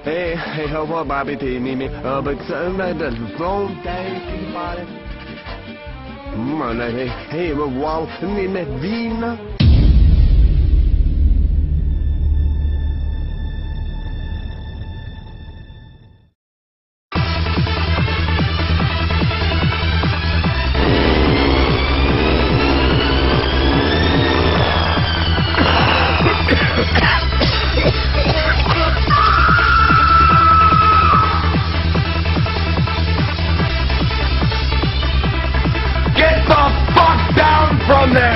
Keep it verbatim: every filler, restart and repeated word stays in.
Hey, hey, how about Bobby T, Mimi? Uh, but sometimes the wrong day, everybody. Mà hey, hey, wow, Mimi, Vina. From there.